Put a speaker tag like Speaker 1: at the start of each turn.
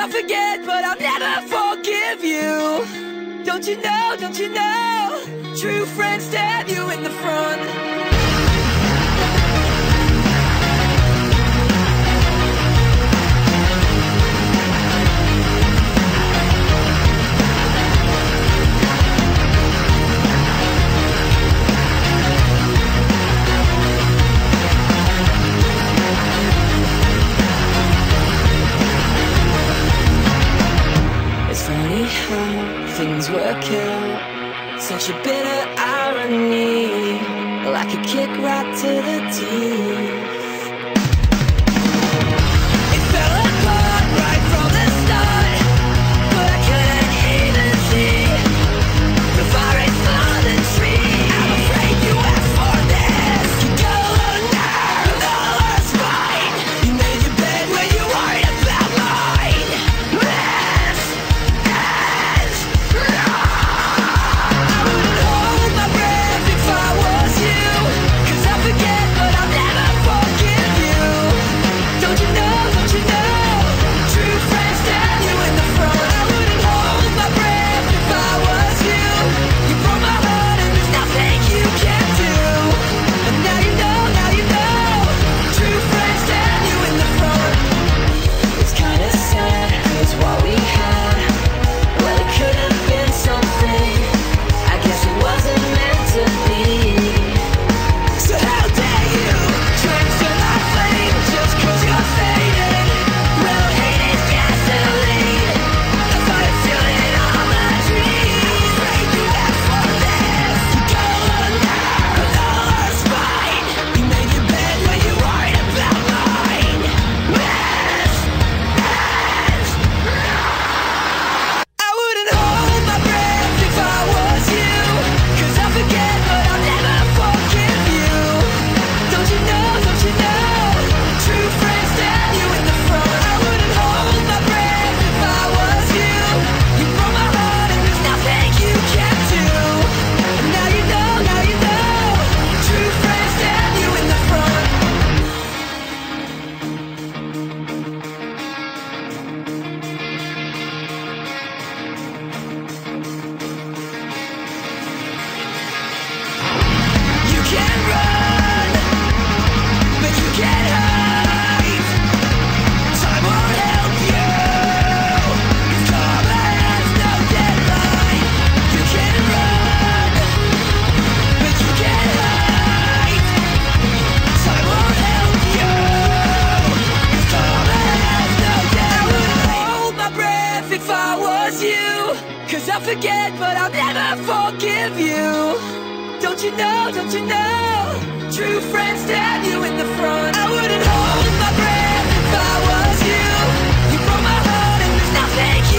Speaker 1: I'll forget, but I'll never forgive you. Don't you know, don't you know? True friends stab you in the front. Things work out, such a bitter irony, like a kick right to the teeth. It fell apart right from the start, but I couldn't even see the forest for the tree. I'm afraid you asked for this. You go alone now, the last fight. You made your bed when you worried about mine. I'll forget, but I'll never forgive you. Don't you know, don't you know? True friends stab you in the front. I wouldn't hold my breath if I was you. You broke my heart and there's nothing you